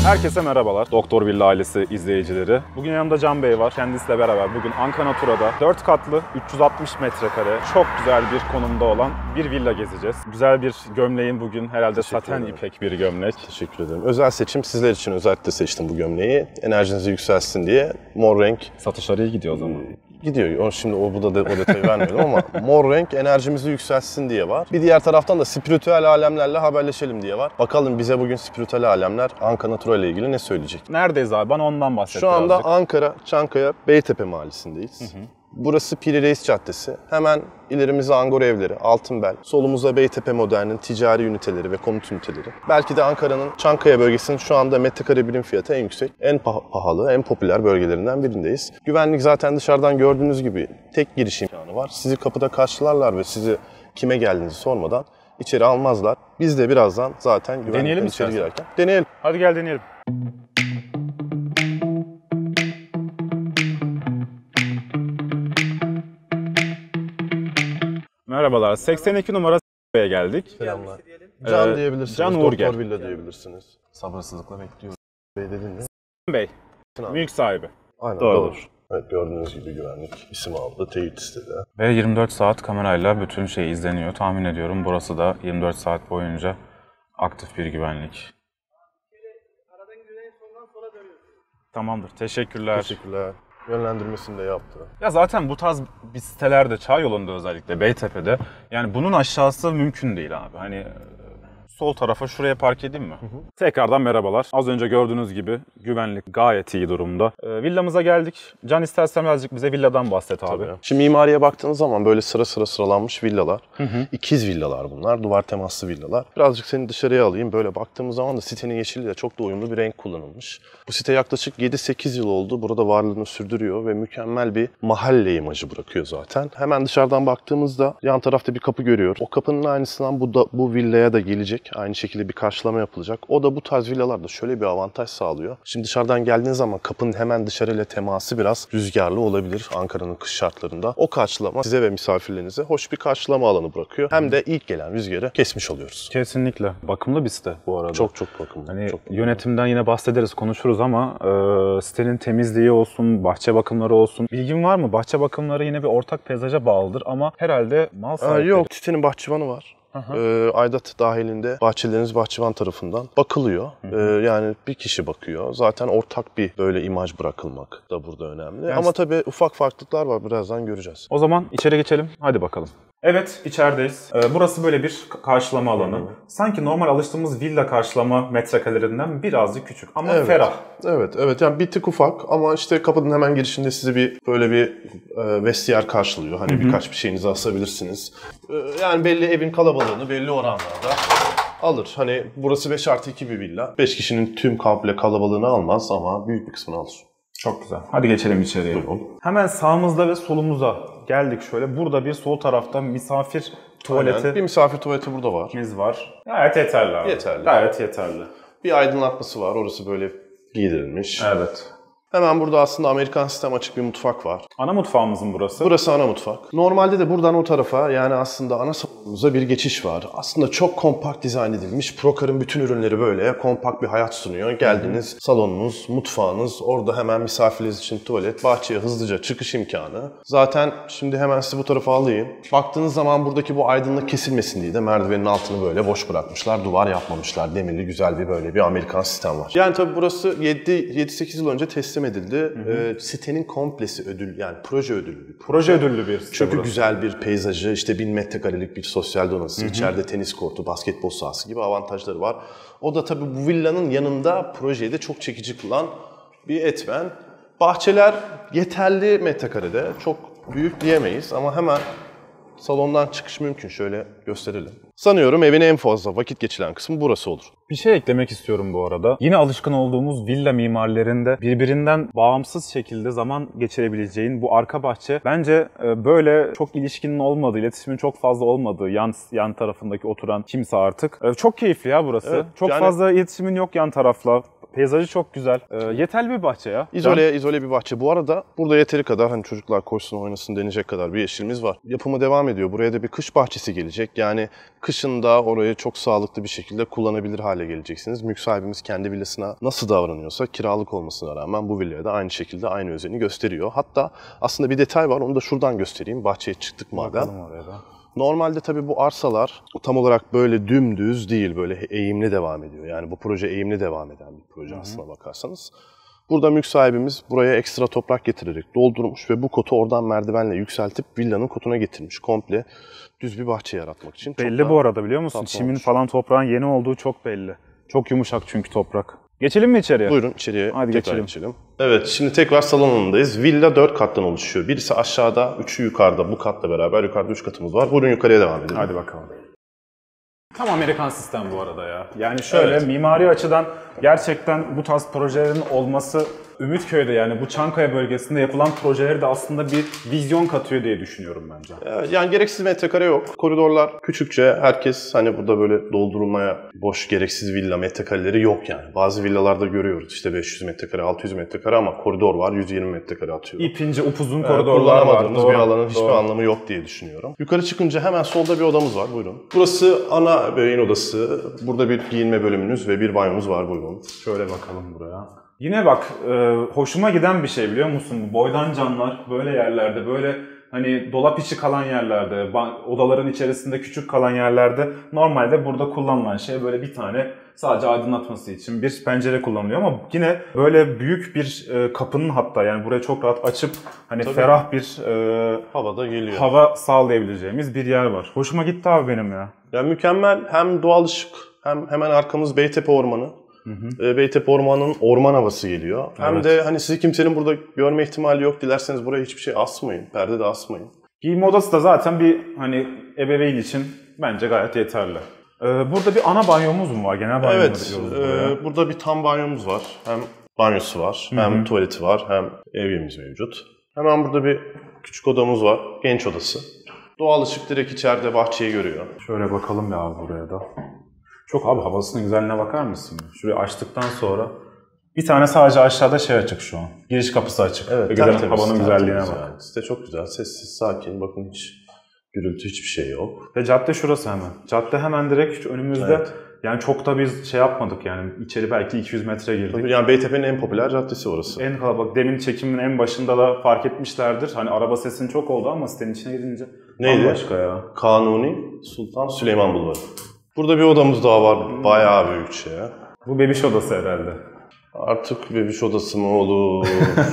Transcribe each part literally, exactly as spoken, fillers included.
Herkese merhabalar, Doktor Villa ailesi izleyicileri. Bugün yanımda Can Bey var. Kendisiyle beraber bugün Anka Natura'da dört katlı, üç yüz altmış metrekare, çok güzel bir konumda olan bir villa gezeceğiz. Güzel bir gömleğin bugün herhalde saten ipek bir gömlek. Teşekkür ederim. Özel seçim, sizler için özellikle seçtim bu gömleği. Enerjinizi yükselsin diye. Mor renk. Satışları iyi gidiyor o zaman. Gidiyor. O şimdi o bu da de, o detayı vermeyelim ama mor renk enerjimizi yükselsin diye var. Bir diğer taraftan da spiritüel alemlerle haberleşelim diye var. Bakalım bize bugün spiritüel alemler Anka Natura ile ilgili ne söyleyecek? Neredeyiz abi? Bana ondan bahset Şu anda birazcık. Ankara, Çankaya, Beytepe mahallesindeyiz. Hı hı. Burası Piri Reis Caddesi. Hemen ilerimizde Angora Evleri, Altınbel, solumuzda Beytepe Modern'in ticari üniteleri ve konut üniteleri. Belki de Ankara'nın Çankaya bölgesinin şu anda metrekare birim fiyatı en yüksek, en pahalı, en popüler bölgelerinden birindeyiz. Güvenlik zaten dışarıdan gördüğünüz gibi tek giriş imkanı var. Sizi kapıda karşılarlar ve sizi kime geldiğinizi sormadan içeri almazlar. Biz de birazdan zaten güvenlikten içeri girerken deneyelim. Hadi gel deneyelim. Merhabalar, seksen iki numara B'ye geldik. Selamlar. Can ee, diyebilirsiniz, Can Doktor Uğurgel. Villa diyebilirsiniz. Sabırsızlıkla bekliyorum. Bey dedin mi? Bey, mülk sahibi. Aynen, doğru. doğru. Evet, gördüğünüz gibi güvenlik isim aldı, teyit istedi. Ve yirmi dört saat kamerayla bütün şey izleniyor. Tahmin ediyorum burası da yirmi dört saat boyunca aktif bir güvenlik. Tamamdır, teşekkürler. Teşekkürler. Yönlendirmesini de yaptı. Ya zaten bu tarz bir sitelerde, Çağ yolunda özellikle, Beytepe'de, yani bunun aşağısı mümkün değil abi. Hani sol tarafa şuraya park edeyim mi? Hı hı. Tekrardan merhabalar. Az önce gördüğünüz gibi güvenlik gayet iyi durumda. Ee, villamıza geldik. Can, istersen birazcık bize villadan bahset abi. Tabii. Şimdi mimariye baktığınız zaman böyle sıra sıra sıralanmış villalar. Hı hı. İkiz villalar bunlar. Duvar temaslı villalar. Birazcık seni dışarıya alayım. Böyle baktığımız zaman da sitenin yeşiliyle çok da uyumlu bir renk kullanılmış. Bu site yaklaşık yedi sekiz yıl oldu. Burada varlığını sürdürüyor ve mükemmel bir mahalle imajı bırakıyor zaten. Hemen dışarıdan baktığımızda yan tarafta bir kapı görüyor. O kapının aynısından bu da, bu villaya da gelecek. Aynı şekilde bir karşılama yapılacak. O da bu tarz villalarda şöyle bir avantaj sağlıyor. Şimdi dışarıdan geldiğiniz zaman kapının hemen dışarıyla teması biraz rüzgarlı olabilir Ankara'nın kış şartlarında. O karşılama size ve misafirlerinize hoş bir karşılama alanı bırakıyor. Hem de ilk gelen rüzgarı kesmiş oluyoruz. Kesinlikle. Bakımlı bir site bu arada. Çok çok bakımlı. Hani çok bakımlı. Yönetimden yine bahsederiz, konuşuruz ama e, sitenin temizliği olsun, bahçe bakımları olsun. Bilgin var mı? Bahçe bakımları yine bir ortak peyzaja bağlıdır ama herhalde mal sahipleri... Yok, sitenin bahçıvanı var. Ee, aidat dahilinde bahçeleriniz bahçıvan tarafından bakılıyor. Ee, yani bir kişi bakıyor. Zaten ortak bir böyle imaj bırakılmak da burada önemli. Yani ama tabii ufak farklılıklar var. Birazdan göreceğiz. O zaman içeri geçelim. Hadi bakalım. Evet, içerideyiz. Ee, burası böyle bir karşılama alanı. Hı-hı. Sanki normal alıştığımız villa karşılama metrekarelerinden birazcık küçük ama evet. ferah. Evet, evet. Yani bir tık ufak ama işte kapının hemen girişinde sizi bir böyle bir e, vestiyer karşılıyor. Hani Hı-hı. birkaç bir şeyinizi asabilirsiniz. E, yani belli evin kalabalığını belli oranlarda alır. Hani burası beş artı iki bir villa. beş kişinin tüm komple kalabalığını almaz ama büyük bir kısmını alır. Çok güzel. Hadi geçelim içeriye. Buyurun. Hemen sağımızda ve solumuza geldik şöyle. Burada bir sol tarafta misafir tuvaleti. Aynen. Bir misafir tuvaleti burada var. Biz var. Gayet yeterli abi. Yeterli. Gayet yeterli. Bir aydınlatması var. Orası böyle giydirilmiş. Evet. Hemen burada aslında Amerikan sistem açık bir mutfak var. Ana mutfağımızın burası. Burası ana mutfak. Normalde de buradan o tarafa, yani aslında ana salonumuza bir geçiş var. Aslında çok kompakt dizayn edilmiş. Procar'ın bütün ürünleri böyle kompakt bir hayat sunuyor. Geldiniz, Hı-hı. salonunuz, mutfağınız, orada hemen misafirleriniz için tuvalet, bahçeye hızlıca çıkış imkanı. Zaten şimdi hemen sizi bu tarafa alayım. Baktığınız zaman buradaki bu aydınlık kesilmesin diye de merdivenin altını böyle boş bırakmışlar. Duvar yapmamışlar. Demirli güzel bir böyle bir Amerikan sistem var. Yani tabii burası yedi sekiz yıl önce teslim edildi. Hı hı. E, sitenin komplesi ödül, yani proje ödüllü bir proje. Proje ödüllü bir site. Çünkü burası. güzel bir peyzajı, işte bin metrekarelik bir sosyal donası, hı hı. içeride tenis kortu, basketbol sahası gibi avantajları var. O da tabii bu villanın yanında projeyi de çok çekici kılan bir etmen. Bahçeler yeterli metrekarede, çok büyük diyemeyiz ama hemen salondan çıkış mümkün. Şöyle gösterelim. Sanıyorum evin en fazla vakit geçilen kısmı burası olur. Bir şey eklemek istiyorum bu arada. Yine alışkın olduğumuz villa mimarilerinde birbirinden bağımsız şekilde zaman geçirebileceğin bu arka bahçe bence böyle çok ilişkinin olmadığı, iletişimin çok fazla olmadığı yan yan tarafındaki oturan kimse artık. Çok keyifli ya burası. Evet, çok yani... fazla iletişimin yok yan tarafla. Peyzajı çok güzel. Ee, yeterli bir bahçe ya. İzole, izole bir bahçe. Bu arada burada yeteri kadar hani çocuklar koşsun oynasın denecek kadar bir yeşilimiz var. Yapımı devam ediyor. Buraya da bir kış bahçesi gelecek. Yani kışın da orayı çok sağlıklı bir şekilde kullanabilir hale geleceksiniz. Mülk sahibimiz kendi villasına nasıl davranıyorsa kiralık olmasına rağmen bu villaya da aynı şekilde aynı özeni gösteriyor. Hatta aslında bir detay var, onu da şuradan göstereyim. Bahçeye çıktık madem. Bakalım oraya da. Normalde tabii bu arsalar tam olarak böyle dümdüz değil, böyle eğimli devam ediyor. Yani bu proje eğimli devam eden bir proje aslına bakarsanız. Burada mülk sahibimiz buraya ekstra toprak getirerek doldurmuş ve bu kotu oradan merdivenle yükseltip villanın kotuna getirmiş. Komple düz bir bahçe yaratmak için. Belli çok bu arada, biliyor musun? tatlı Çimin olmuş. falan toprağın yeni olduğu çok belli. Çok yumuşak çünkü toprak. Geçelim mi içeriye? Buyurun içeriye Hadi tekrar geçelim. geçelim. Evet, şimdi tekrar salonundayız. Villa dört kattan oluşuyor. Birisi aşağıda, üçü yukarıda. Bu katla beraber yukarıda üç katımız var. Buyurun yukarıya devam edelim. Hadi bakalım. Tam Amerikan sistem bu arada ya. Yani şöyle Evet. mimari açıdan gerçekten bu tarz projelerin olması Ümitköy'de, yani bu Çankaya bölgesinde yapılan projeleri de aslında bir vizyon katıyor diye düşünüyorum bence. Evet, yani gereksiz metrekare yok. Koridorlar küçükçe, herkes hani burada böyle doldurulmaya boş gereksiz villa metrekareleri yok yani. Bazı villalarda görüyoruz işte beş yüz metrekare, altı yüz metrekare ama koridor var yüz yirmi metrekare atıyor. İpince upuzun Evet, koridorlar var. kullanamadığımız Doğru, bir alanın hiçbir doğru. anlamı yok diye düşünüyorum. Yukarı çıkınca hemen solda bir odamız var, buyurun. Burası ana beyin odası. Burada bir giyinme bölümünüz ve bir banyomuz var, buyurun. Şöyle bakalım buraya. Yine bak, e, hoşuma giden bir şey biliyor musun? Bu boydan camlar böyle yerlerde, böyle hani dolap içi kalan yerlerde, ban- odaların içerisinde küçük kalan yerlerde normalde burada kullanılan şey böyle bir tane sadece aydınlatması için bir pencere kullanılıyor ama yine böyle büyük bir e, kapının, hatta yani buraya çok rahat açıp hani Tabii. ferah bir e, Havada geliyor. hava sağlayabileceğimiz bir yer var. Hoşuma gitti abi benim ya. Yani mükemmel, hem doğal ışık hem hemen arkamız Beytepe Ormanı. Hı hı. Beytepe Ormanı'nın orman havası geliyor. Hem Evet. de hani sizi kimsenin burada görme ihtimali yok. Dilerseniz buraya hiçbir şey asmayın. Perde de asmayın. Giyinme odası da zaten bir hani ebeveyn için bence gayet yeterli. Ee, burada bir ana banyomuz mu var? Genel banyo mu Evet. diyoruz buraya? E, burada bir tam banyomuz var. Hem banyosu var, hem tuvaleti var, hem evimiz mevcut. Hemen burada bir küçük odamız var. Genç odası. Doğal ışık direkt içeride bahçeyi görüyor. Şöyle bakalım ya abi buraya da. Çok abi, havasının güzelliğine bakar mısın? Şurayı açtıktan sonra bir tane sadece aşağıda şey açık şu an. Giriş kapısı açık. Evet, Ve güzel tertemiz, havanın güzelliğine tertemiz bak. yani. Site çok güzel, sessiz, sakin. Bakın hiç gürültü, hiçbir şey yok. Ve cadde şurası hemen. Cadde hemen direkt şu önümüzde. Evet. Yani çok da biz şey yapmadık yani. İçeri belki iki yüz metre girdik. Tabii yani Beytepe'nin en popüler caddesi orası. En kalabalık. Demin çekimin en başında da fark etmişlerdir. Hani araba sesinin çok oldu ama sitenin içine girince Neydi? bambaşka ya. Kanuni Sultan Süleyman Bulvarı. Burada bir odamız daha var. Bayağı büyükçe. Bu bebiş odası herhalde. Artık bebiş odası mı olur?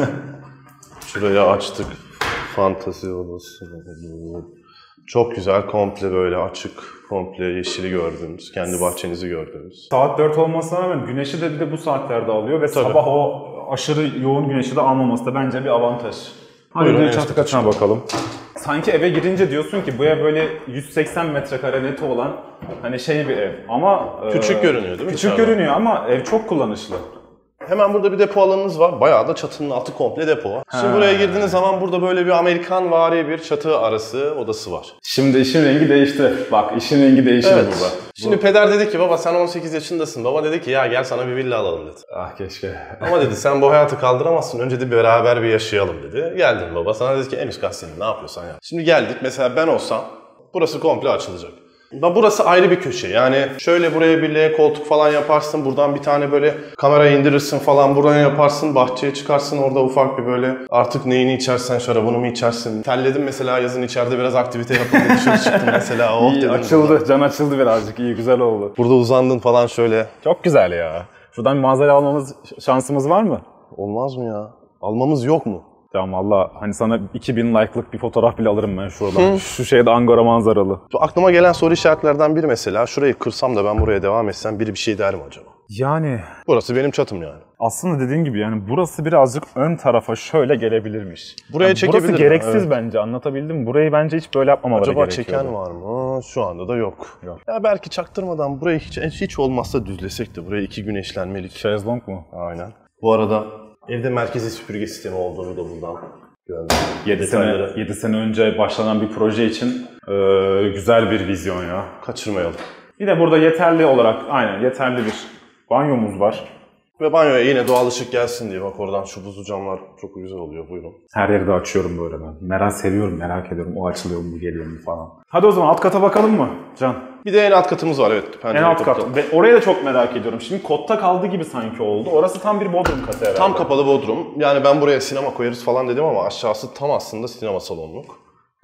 Şurayı açtık. Fantezi odası mı olur? Çok güzel, komple böyle açık, komple yeşili gördüğünüz, kendi bahçenizi gördüğünüz. Saat dört olmasına rağmen güneşi de bir de bu saatlerde alıyor ve Tabii. sabah o aşırı yoğun güneşi de almaması da bence bir avantaj. Hadi Buyurun, bir en de çatı üstte katına bakalım. Sanki eve girince diyorsun ki bu ev böyle yüz seksen metrekare neti olan hani şey bir ev ama... Küçük e, görünüyor değil mi Küçük dışarıdan? görünüyor ama ev çok kullanışlı. Hemen burada bir depo alanınız var. Bayağı da çatının altı komple depo. Şimdi Ha. buraya girdiğiniz zaman burada böyle bir Amerikan vari bir çatı arası odası var. Şimdi işin rengi değişti. Bak işin rengi değişti Evet. burada. Şimdi peder dedi ki baba sen on sekiz yaşındasın. Baba dedi ki ya gel sana bir villa alalım dedi. Ah keşke. Ama dedi sen bu hayatı kaldıramazsın. Önce de beraber bir yaşayalım dedi. Geldin baba. Sana dedi ki en üst kat senin. Ne yapıyorsan yap. Şimdi geldik. Mesela ben olsam burası komple açılacak. Da burası ayrı bir köşe. Yani şöyle buraya bir L koltuk falan yaparsın. Buradan bir tane böyle kamera indirirsin falan. Buradan yaparsın. Bahçeye çıkarsın. Orada ufak bir böyle artık neyini içersen, şarabını mı içersin? Terledim mesela yazın, içeride biraz aktivite yapıp dışarı çıktım mesela. Oh, İyi, dedim açıldı. burada. Can açıldı birazcık. İyi, güzel oldu. Burada uzandın falan şöyle. Çok güzel ya. Şuradan bir manzara almamız şansımız var mı? Olmaz mı ya? Almamız yok mu? Tamam valla hani sana iki bin like'lık bir fotoğraf bile alırım ben şuradan. Şu şeyde Angora manzaralı. Aklıma gelen soru işaretlerden biri mesela. Şurayı kırsam da ben buraya devam etsem biri bir şey der mi acaba? Yani Burası benim çatım yani. aslında dediğin gibi yani burası birazcık ön tarafa şöyle gelebilirmiş. Buraya Yani çekebilirim. Burası gereksiz Evet. bence, anlatabildim mi? Burayı bence hiç böyle yapmamaları Acaba gerekiyordu. çeken var mı? Şu anda da yok. Yok. Ya belki çaktırmadan burayı hiç, hiç olmazsa düzlesek de buraya iki güneşlenmelik. Şezlong mu? Aynen. Bu arada evde merkezi süpürge sistemi olduğunu da buradan gördüm. yedi sene, yedi sene önce başlanan bir proje için e, güzel bir vizyon ya. Kaçırmayalım. Bir de burada yeterli olarak, aynen yeterli bir banyomuz var. Ve banyoya yine doğal ışık gelsin diye bak oradan şu buzlu camlar çok güzel oluyor, buyurun. Her yeri de açıyorum böyle ben. Merak seviyorum, merak ediyorum. O açılıyor mu, geliyor mu falan. Hadi o zaman alt kata bakalım mı Can? Bir de en alt katımız var, evet. En alt kat. Ve oraya da çok merak ediyorum. Şimdi kotta kaldı gibi sanki oldu. Orası tam bir bodrum katı herhalde. Tam kapalı bodrum. Yani ben buraya sinema koyarız falan dedim ama aşağısı tam aslında sinema salonluk.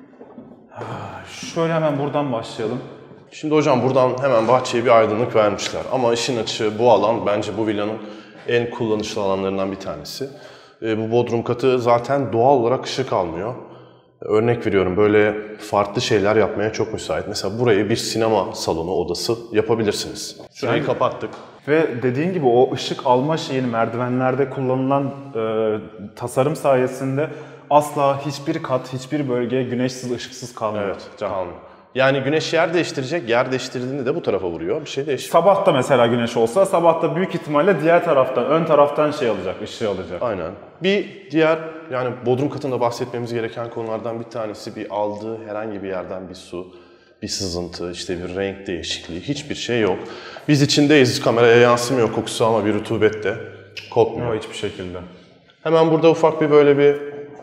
Şöyle hemen buradan başlayalım. Şimdi hocam buradan hemen bahçeye bir aydınlık vermişler. Ama işin açığı bu alan bence bu villanın en kullanışlı alanlarından bir tanesi. E, bu bodrum katı zaten doğal olarak ışık almıyor. Örnek veriyorum, böyle farklı şeyler yapmaya çok müsait. Mesela burayı bir sinema salonu odası yapabilirsiniz. Şurayı Yani- kapattık. Ve dediğin gibi o ışık alma şeyini merdivenlerde kullanılan e, tasarım sayesinde asla hiçbir kat, hiçbir bölge güneşsiz, ışıksız kalmıyor. Evet, Can. tamam. Yani güneş yer değiştirecek, yer değiştirdiğinde de bu tarafa vuruyor. Bir şey değişiyor. Sabah da mesela güneş olsa, sabah da büyük ihtimalle diğer taraftan, ön taraftan şey alacak, ışığı alacak. Aynen. Bir diğer, yani bodrum katında bahsetmemiz gereken konulardan bir tanesi bir aldığı herhangi bir yerden bir su, bir sızıntı, işte bir renk değişikliği, hiçbir şey yok. Biz içindeyiz, kameraya yansımıyor kokusu ama bir rutubette kokmuyor. Yok, hiçbir şekilde. Hemen burada ufak bir böyle bir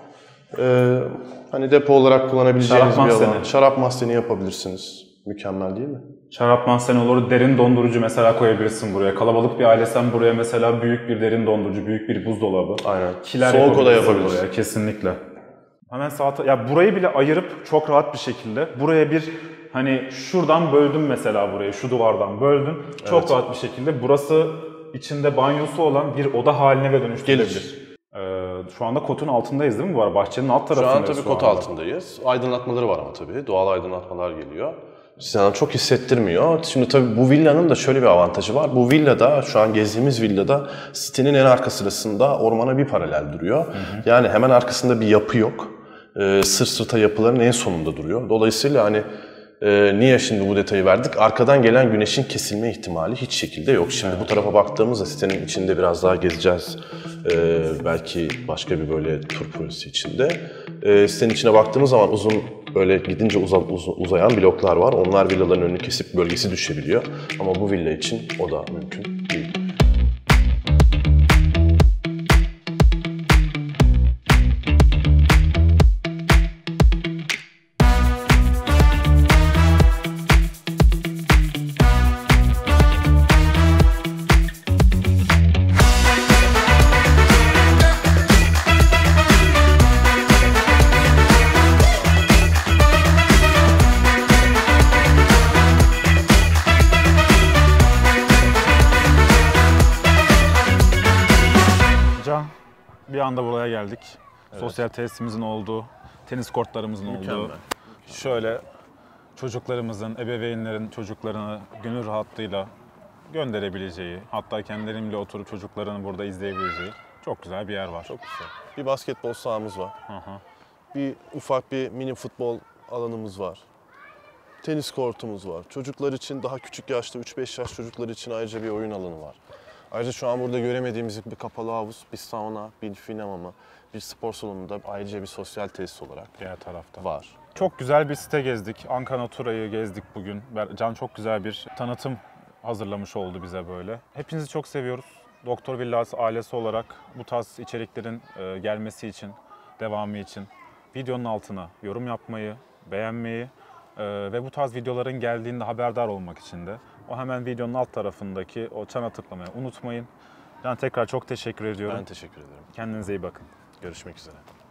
e, hani depo olarak kullanabileceğiniz Şarap bir alan. mahzeni. Şarap mahzeni yapabilirsiniz. Mükemmel değil mi? Şarap mahzeni olur, derin dondurucu mesela koyabilirsin buraya. Kalabalık bir ailesen buraya mesela büyük bir derin dondurucu, büyük bir buzdolabı. Aynen. Kiler Soğuk oda yapabilirsin yapabilirsin. buraya, kesinlikle. Hemen sağ ta- ya burayı bile ayırıp çok rahat bir şekilde buraya bir hani şuradan böldüm mesela burayı, şu duvardan böldüm. Çok Evet. rahat bir şekilde burası içinde banyosu olan bir oda haline ve dönüştürülebilir. Gelir. Ee, şu anda kotun altındayız değil mi bu arada? Bahçenin alt Şu tarafındayız. an tabii kot anda. altındayız. Aydınlatmaları var ama tabii. Doğal aydınlatmalar geliyor. Size çok hissettirmiyor. Şimdi tabii bu villanın da şöyle bir avantajı var. Bu villada, şu an gezdiğimiz villada sitenin en arka sırasında ormana bir paralel duruyor. Hı hı. Yani hemen arkasında bir yapı yok. Ee, sırt sırta yapıların en sonunda duruyor. Dolayısıyla hani e, niye şimdi bu detayı verdik? Arkadan gelen güneşin kesilme ihtimali hiç şekilde yok. Şimdi bu tarafa baktığımızda sitenin içinde biraz daha gezeceğiz. Ee, belki başka bir böyle tur projesi içinde. Ee, sitenin içine baktığımız zaman uzun böyle gidince uza, uz, uzayan bloklar var. Onlar villaların önünü kesip bölgesi düşebiliyor. Ama bu villa için o da mümkün değil. Can, bir anda buraya geldik. Sosyal tesisimizin olduğu, tenis kortlarımızın Mükemmel. olduğu, şöyle çocuklarımızın, ebeveynlerin çocuklarını gönül rahatlığıyla gönderebileceği, hatta kendileriyle oturup çocuklarını burada izleyebileceği çok güzel bir yer var. Çok güzel. Bir basketbol sahamız var. Hı hı. Bir ufak bir mini futbol alanımız var. Tenis kortumuz var. Çocuklar için daha küçük yaşta üç beş yaş çocuklar için ayrıca bir oyun alanı var. Ayrıca şu an burada göremediğimiz bir kapalı havuz, bir sauna, bir sinema, bir spor salonunda ayrıca bir sosyal tesis olarak Diğer tarafta. var. Çok güzel bir site gezdik. Ankara Natura'yı gezdik bugün. Can çok güzel bir tanıtım hazırlamış oldu bize böyle. Hepinizi çok seviyoruz. Doktor Villas ailesi olarak bu tarz içeriklerin e, gelmesi için, devamı için videonun altına yorum yapmayı, beğenmeyi e, ve bu tarz videoların geldiğinde haberdar olmak için de o hemen videonun alt tarafındaki o çana tıklamayı unutmayın. Can tekrar çok teşekkür ediyorum. Ben teşekkür ederim. Kendinize iyi bakın. Görüşmek üzere.